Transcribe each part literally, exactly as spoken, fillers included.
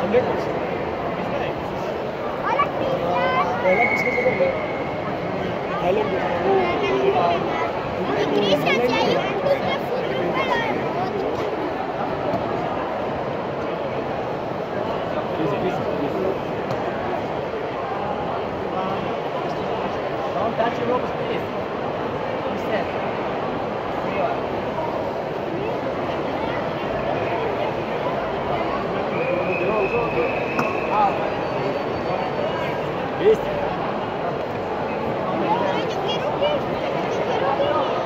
Nichols. Hola, Cristian. Hola, Cristian. Dale. Y Cristian, si hay un club de fútbol para robótica. Don't touch your ropes, please. Instead. ¿Viste? Yo quiero que... Yo quiero que...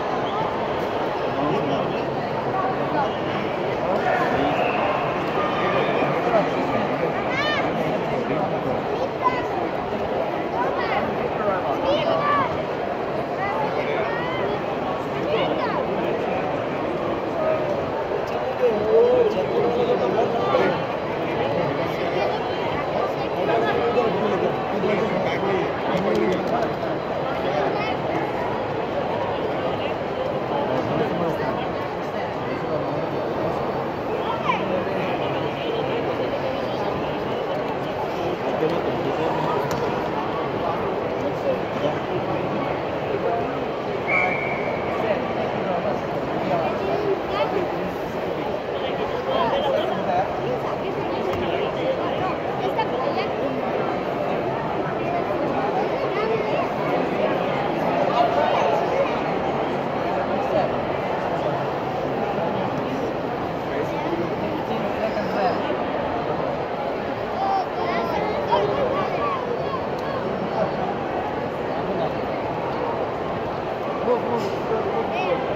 Move, move, move, move.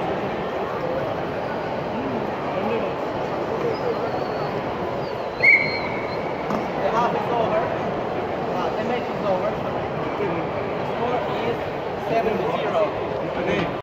The half is over. Uh, the match is over. The score is seven to zero.